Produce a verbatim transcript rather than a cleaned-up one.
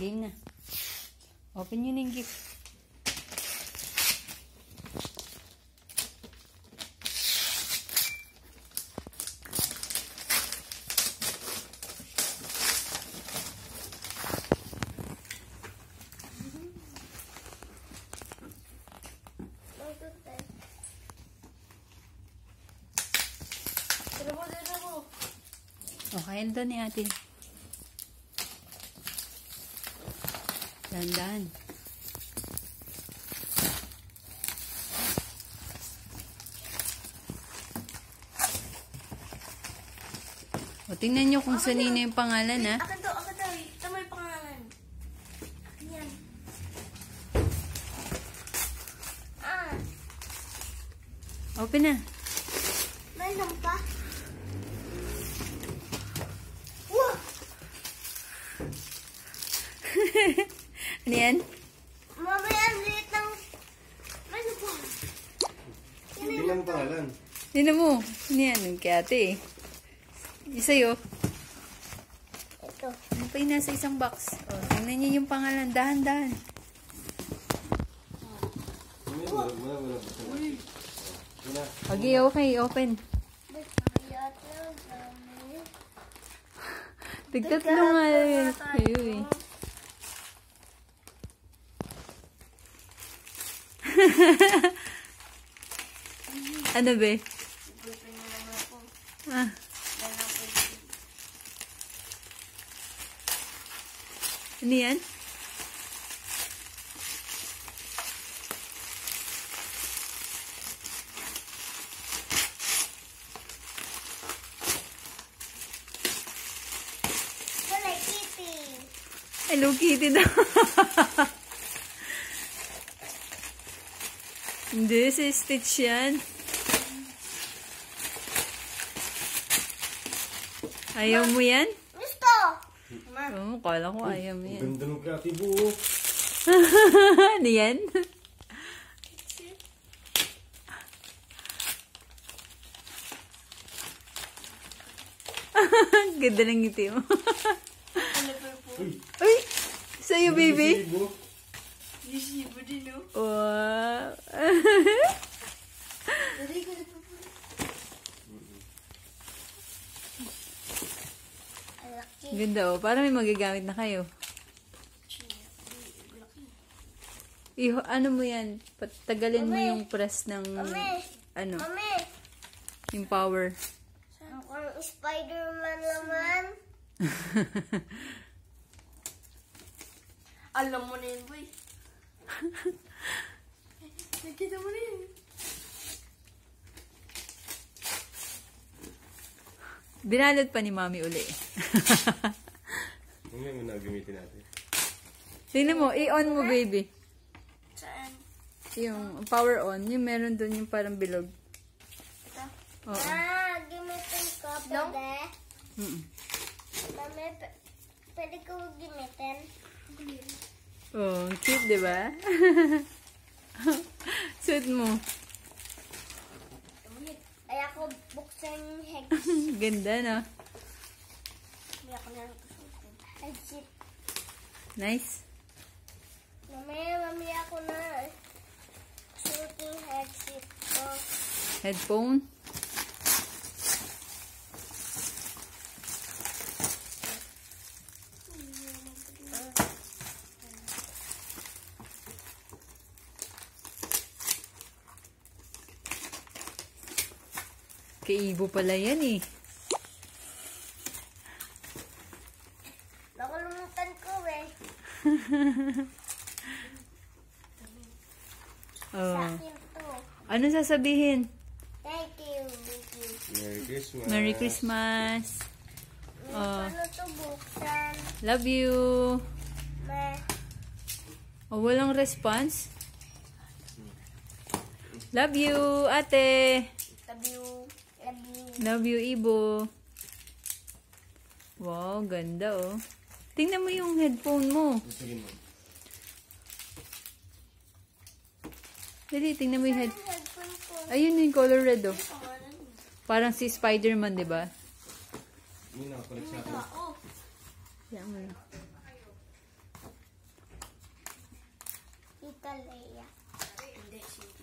Game na. Open nyo na yung gift. O, kain doon ni ate. Dahan-dahan. O, tingnan nyo kung sanino yung pangalan, ha? Akin to, akin to. Ito mo yung pangalan. Yan. Ah. Open na. Meron pa? Wow! Ano yan? Mamaya, liit ng... Ano po? Tingnan mo pangalan. Tingnan mo. Ano yan? Yung kay ate, eh. Isa'yo. Ito. Ano pa yung nasa isang box? O, tingnan nyo yung pangalan. Dahan-dahan. Wala, wala, wala. Wala. Okay, okay. Open. Tigtatlo nga eh. Ayun eh. Ano be? Ah. Ano yan? Hello Kitty. Hello Kitty daw. Hindi, si Stitch yan. Ayaw mo yan? Gusto! Oo, oh, kala ko ayaw mo yan. Ganda ng kreatibo, oh. Ano yan? Ganda ng ngiti mo. Uy! Sa'yo, baby. Yesibo din, no? Wow. Dari ko na po. Ganda, oh. Para may magagamit na kayo. Iho, ano mo yan? Patagalin mo yung press ng, ano, Mami! yung power. Mukhang Spider-Man naman. Alam mo na yun, boy. Nakita mo na yun. Binalot pa ni Mami uli. Ano yung nagamitin natin? Tingnan mo, i-on mo, baby. Saan? Yung power on, yung meron doon yung parang bilog. Ito? Oo. Ah, gamitin ko, pwede? Mm-mm. Mami, p- pwede ko gamitin? Oh, cute, di ba? Suit mo. Ay, ako buksan yung hex. Ganda, no? Ay, ako na nagsusutin. Exit. Nice. Mami, mami, ako na shooting exit ko. Headphone. Kay Ibo pala yan eh. Nakalimutan ko eh. Sa Oh. akin to. Ano sasabihin? Thank you. Thank you. Merry Christmas. Merry Christmas. May Oh. paano to buksan? Love you. May Oh, walang response? Love you, ate. love you. Love you. Love you, Ibo. Wow, ganda oh. Tingnan mo yung headphone mo. Sige mo. Dali, tingnan mo yung head. Ang headphone ko. Ayun yung color red oh. Pangalan mo. Parang si Spider-Man, di ba? Hindi nakakollect sa akin. Tao. Yan mo lang. Leia. Hindi, si